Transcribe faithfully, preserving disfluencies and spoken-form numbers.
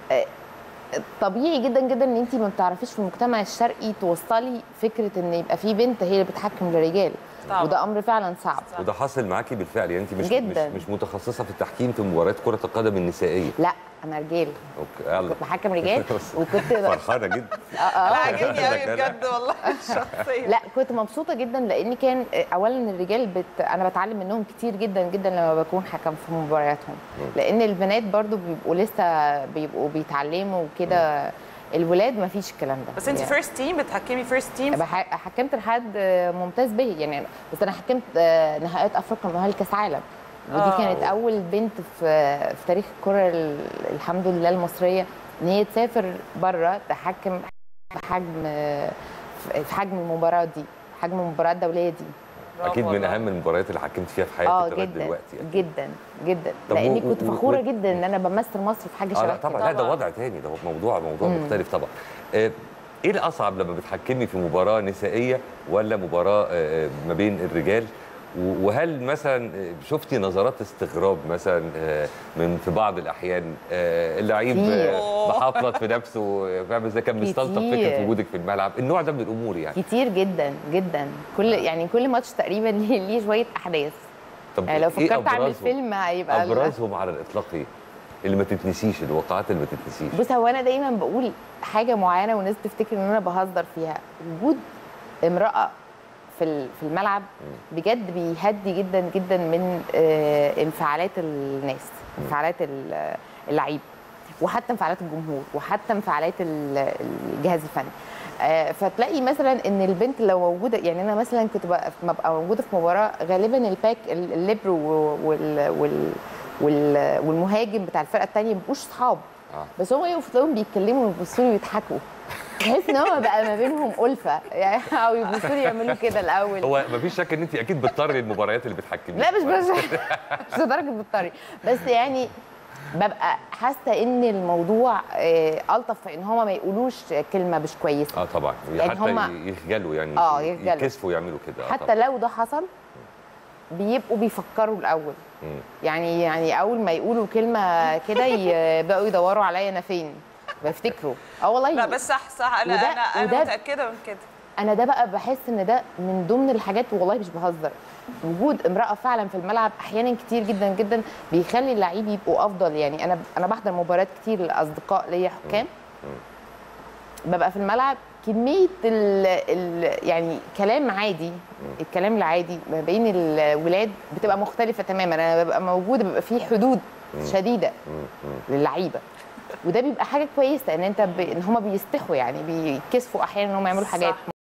طبيعي جدا جدا ان انت ما بتعرفيش في المجتمع الشرقي توصلي فكره ان يبقى في بنت هي اللي بتحكم الرجال، وده امر فعلا صعب. وده حصل معاكي بالفعل، يعني انت مش جداً. مش مش متخصصه في التحكيم في مباريات كره القدم النسائيه؟ لا انا رجال. اوكي يلا. كنت بحكم رجال وكنت فرحانه جدا. اه اه لا عاجبني قوي بجد والله الشخصيه. لا كنت مبسوطه جدا لان كان اولا الرجال بت... انا بتعلم منهم كتير جدا جدا لما بكون حكم في مبارياتهم، لان البنات برضو بيبقوا لسه بيبقوا بيتعلموا وكده. الولاد ما فيش الكلام ده. بس انت يعني فيرست تيم بتحكمي فيرست تيم؟ حكمت لحد ممتاز به يعني، بس انا حكمت نهائيات افريقيا مؤهل كاس عالم، ودي آه. كانت اول بنت في في تاريخ الكره الحمد لله المصريه ان هي تسافر بره تحكم بحجم في حجم المباراه دي، حجم المباراه الدوليه دي. اكيد من اهم المباريات اللي حكمت فيها في حياتك لغايه دلوقتي يعني. جدا جدا لاني كنت فخوره و... جدا ان انا بمثل مصر في حاجه شبه كده. اه طبعا. لا ده وضع تاني، ده موضوع موضوع مم. مختلف طبعا. آه ايه الاصعب لما بتحكمي في مباراه نسائيه ولا مباراه آه ما بين الرجال؟ وهل مثلا شفتي نظرات استغراب مثلا من في بعض الاحيان اللعيب محافظ في نفسه فاهم ازاي، كان مستلطف فكره وجودك في الملعب، النوع ده من الامور يعني؟ كتير جدا جدا. كل يعني كل ماتش تقريبا ليه شويه احداث. طب يعني لو فكرت إيه اعمل فيلم هيبقى ابرزهم على الاطلاق ايه؟ اللي ما تتنسيش، الوقعات اللي ما تتنسيش. بص هو انا دايما بقول حاجه معينه والناس تفتكر ان انا بهزر فيها. وجود امراه في في الملعب بجد بيهدي جدا جدا من انفعالات الناس، انفعالات اللعيب، وحتى انفعالات الجمهور، وحتى انفعالات الجهاز الفني. فتلاقي مثلا ان البنت لو موجوده، يعني انا مثلا كنت ببقى موجوده في مباراه غالبا الباك الليبرو والمهاجم بتاع الفرقه الثانيه ما بيبقوش اصحاب، بس هم يفضلوا بيتكلموا ويبصوا لي ويضحكوا، تحس ان هو بقى ما بينهم ألفة يعني، او يبصوا لي يعملوا كده الاول. هو ما فيش شك ان انت اكيد بتضطري المباريات اللي بتحكميها. لا مش بس مش لدرجه بتضطري، بس يعني ببقى حاسه ان الموضوع الطف في ان هم ما يقولوش كلمه مش كويسه. اه طبعا، يعني حتى يخجلوا يعني اه يخجلوا يكسفوا يعملوا كده. حتى طبعا. لو ده حصل بيبقوا بيفكروا الاول. مم. يعني يعني اول ما يقولوا كلمه كده يبقوا يدوروا عليا انا فين، بفتكروا. اه والله. لا بس صح صح، انا انا انا متاكده من كده. انا ده بقى بحس ان ده من ضمن الحاجات، والله مش بهزر، وجود امراه فعلا في الملعب احيانا كتير جدا جدا بيخلي اللعيب يبقوا افضل. يعني انا انا بحضر مباريات كتير لاصدقاء ليا حكام، ببقى في الملعب كميه ال ال يعني كلام عادي، الكلام العادي ما بين الولاد بتبقى مختلفه تماما. انا ببقى موجوده، بيبقى في حدود شديده للعيبه، وده بيبقى حاجه كويسه ان انت ب... ان هم بيستحوا، يعني بيكسفوا احيانا ان هم يعملوا حاجات.